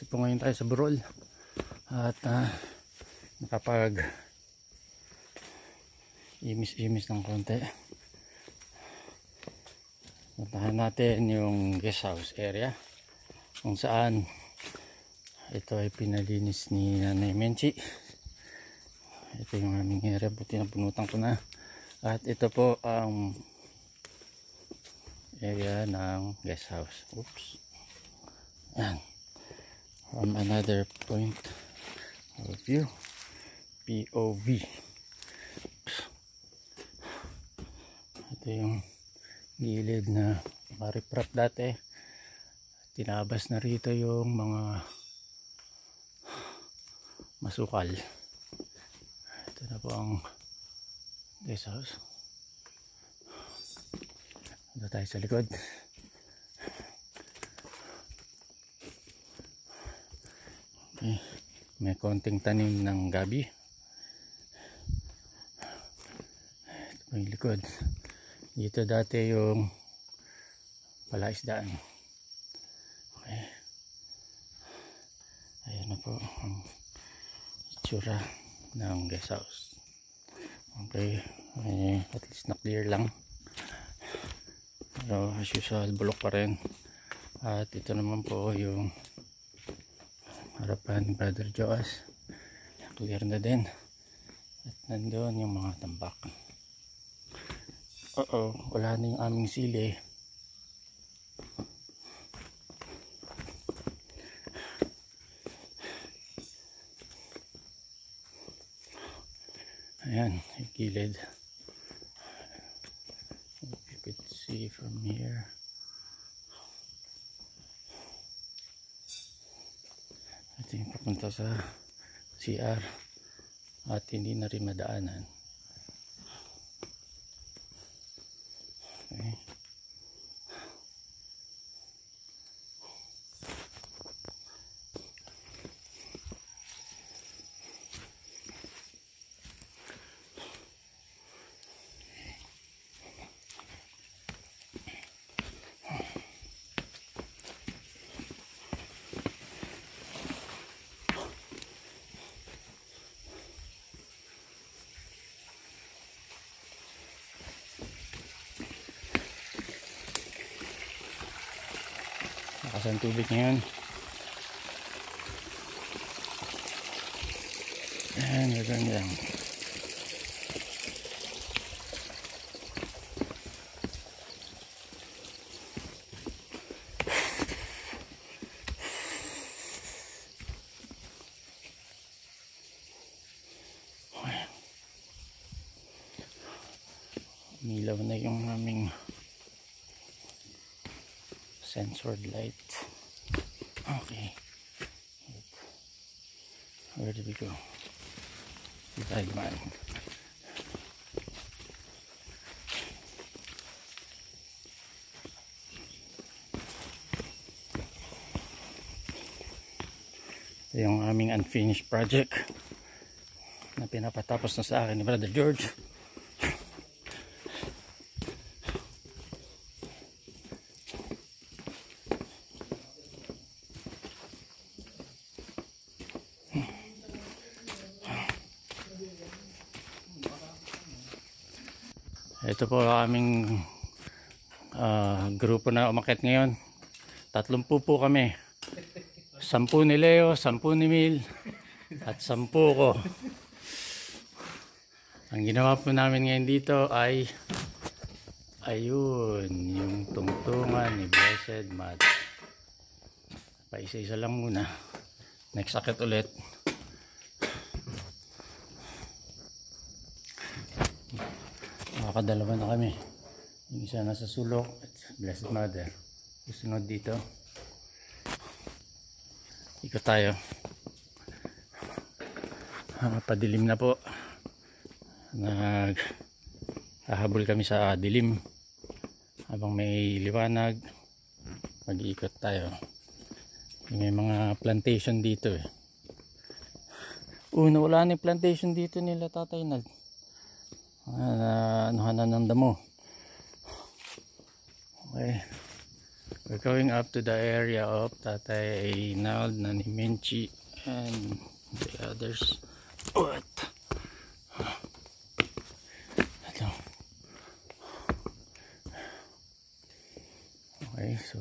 po ngayon tayo sa Burol at nakapag imis ng konti. Puntahan natin yung guest house area kung saan ito ay pinalinis ni Nanay Menchi. Ito yung aming area, buti na punutan ko na. At ito po ang area ng guest house. Oops. Yan. From another point of view, POV. Ito yung gilid na nakariprap dati. Tinabas na rito yung mga masukal. Ito na po ang guest house. Ito tayo sa likod. Okay. May konting tanim ng gabi. Ito po yung likod. Dito dati yung palaisdaan. Okay. Ayan na po ang itsura ng guest house. Okay. At least na clear lang. Pero as usual, bulok pa rin. At ito naman po yung harapan ni Brother Joas. Clear na din. At nandoon yung mga tambak. Wala na yung aming sili. Ayan, yung gilid. If you could see from here. Ito yung papunta sa CR at hindi na rin madaanan. Okay. Lakas ang tubig ngayon. Ayan, gagawin lang. Milaw na yung aming sensored light. Okay. Where did we go? Tayo man. Ito yung aming unfinished project na pinapatapos na sa akin ni Brother George. Ito po aming grupo na umakyat ngayon. 30 po kami. 10 ni Leo, 10 ni Mil, at 10 ko. Ang ginawa po namin ngayon dito ay ayun, yung tungtungan ni Blessed Mother. Paisa-isa lang muna. Next akit ulit. Makakadalawa na kami. Yung isa nasa sulok at Blessed Mother. Susunod dito. Ikot tayo. Padilim na po. Naghahabol kami sa dilim. Habang may liwanag, mag-iikot tayo. May mga plantation dito eh. Nawala na yung plantation dito nila Tatay Nag. Anuhanan ng damo. Okay. We're going up to the area of Tatay Nald, Nani Menchi, and the others. What? Ito. Okay, so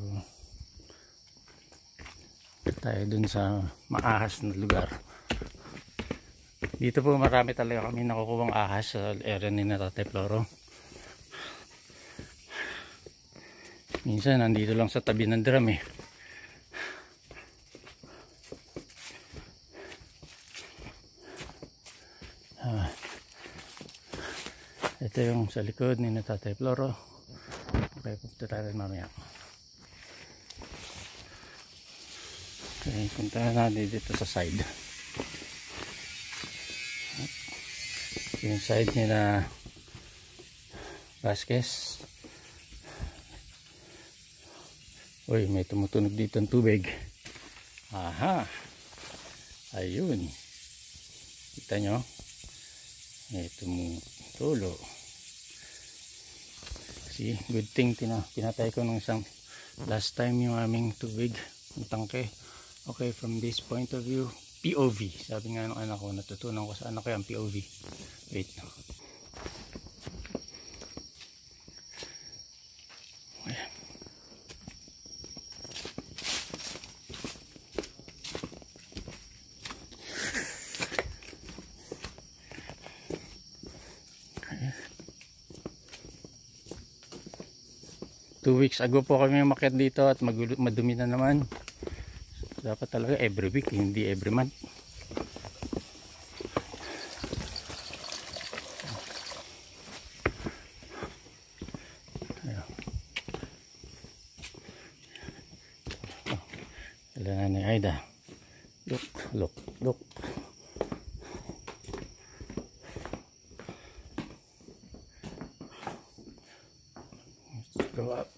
tayo dun sa maahas na lugar. Dito po marami talaga kami nakukuhang ahas sa area ni Tatay Floro. Minsan nandito lang sa tabi ng drum eh. Ito yung sa likod ni Tatay Floro. Okay, punta tayo mamaya. Okay, punta natin dito sa side. Yung side nila Vasquez. Uy, may tumutunog dito ng tubig. Aha, ayun, kita nyo, may tumutulo. See, good thing pinatay ko nung isang last time yung aming tubig ng tangke. Okay, from this point of view, POV, sabi nga ng anak ko, natutunan ko sa anak ko yung POV. Wait. Ayan. Okay. 2 weeks ago po kami umakyat dito at madumi na naman. Dapat talaga every week, hindi every month. Kailangan ni Aida. Look. Let's go up.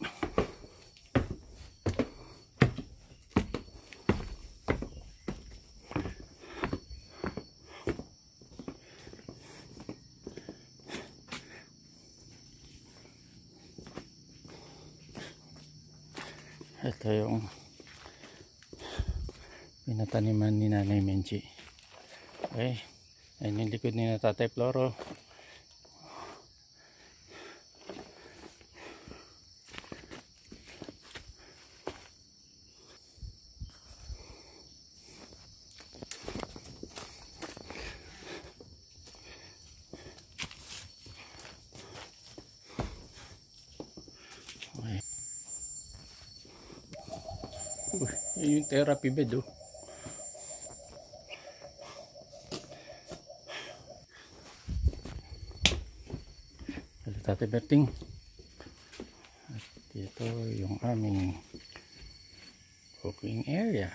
Ito yung pinataniman ni Nanay Menchi. Okay, ayun yung likod ni Tatay Floro. Okay. Yun yung therapy bed oh. Tatay Berting. At dito yung aming cooking area.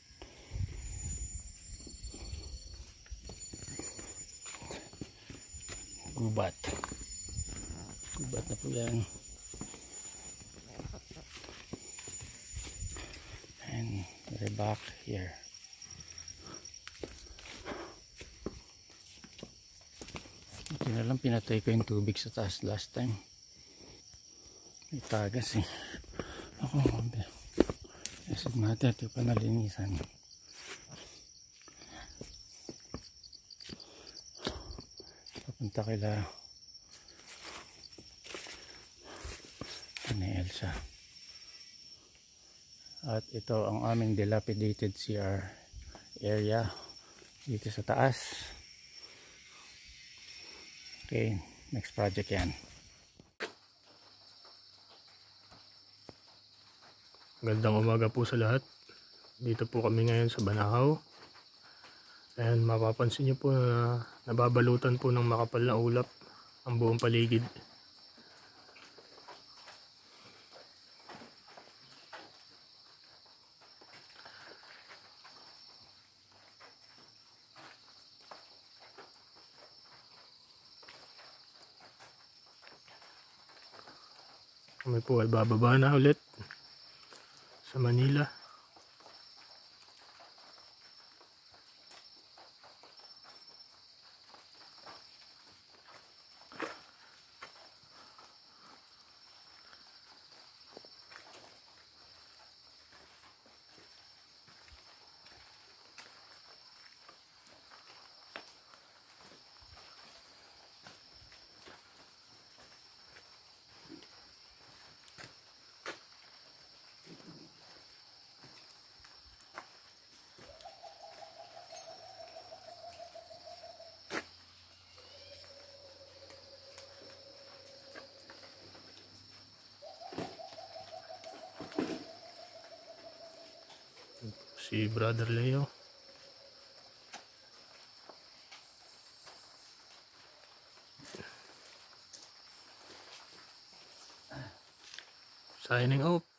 Gubat na po yan. And we're back here. Ito na lang, pinatay ko yung tubig sa taas last time. May tagas eh. Ako, isip natin, ito pa nalinisan. Papunta kila Elsa. At ito ang aming dilapidated CR area dito sa taas. Okay, next project yan. Magandang umaga po sa lahat. Dito po kami ngayon sa Banahaw. And mapapansin nyo po na nababalutan po ng makapal na ulap ang buong paligid. Kami po ay bababa na ulit sa Manila. si Brother Leo. Signing off.